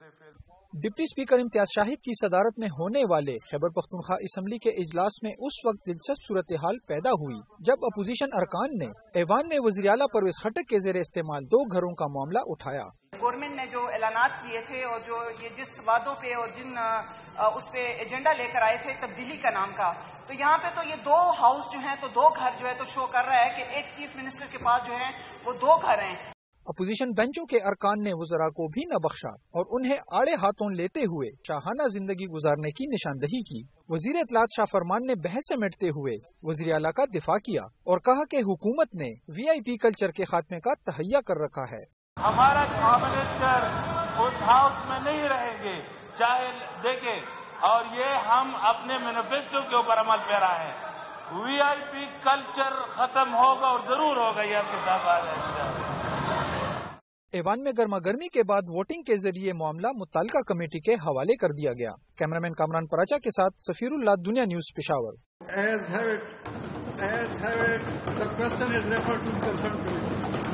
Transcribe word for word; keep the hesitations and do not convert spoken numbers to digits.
Deputy speaker امتیاز شاہد کی صدارت میں ہونے والے خیبر پختونخوا اسمبلی کے اجلاس میں اس وقت دلچسپ صورتحال پیدا ہوئی جب اپوزیشن ارکان نے ایوان میں وزیر اعلیٰ پرویز خٹک کے زیر استعمال دو گھروں کا معاملہ اٹھایا۔ گورنمنٹ نے جو اعلانات کیے تھے اور جو یہ جس وعدوں پہ اور جن اس پہ ایجنڈا لے کر آئے تھے تبدیلی کا نام کا، تو یہاں پہ تو یہ دو ہاؤس جو ہیں تو دو گھر جو ہے تو شو کر رہا ہے کہ ایک چیف منسٹر کے پاس جو ہے وہ دو گھر ہیں۔ اپوزیشن بینچوں کے ارکان نے وزراء کو بھی نہ بخشا اور انہیں آڑے ہاتھوں لیتے ہوئے شاہانہ زندگی گزارنے کی نشاندہی کی۔ وزیر اطلاعات شاہ فرمان نے بحث سمیٹتے ہوئے وزیر اعلیٰ کا دفاع کیا اور کہا کہ حکومت نے وی آئی پی کلچر کے خاتمے کا تہیا کر رکھا ہے۔ ہمارا منسٹر اس ہاؤس میں نہیں رہیں گے، چاہے دیکھیں، اور یہ ہم اپنے مینیفیسٹو کے اوپر عمل پیرا ہے۔ وی آئی پی کلچر ختم ہوگا اور ضرور ہوگا، یہ آپ کے ساتھ آ جائے۔ ایوان میں گرما گرمی کے بعد ووٹنگ کے ذریعے معاملہ متعلقہ کمیٹی کے حوالے کر دیا گیا۔ کیمرامین کامران پراچا کے ساتھ Safeer Ullah, Dunya news, Peshawar. As have it, as have it, the question is referred to the concerned committee.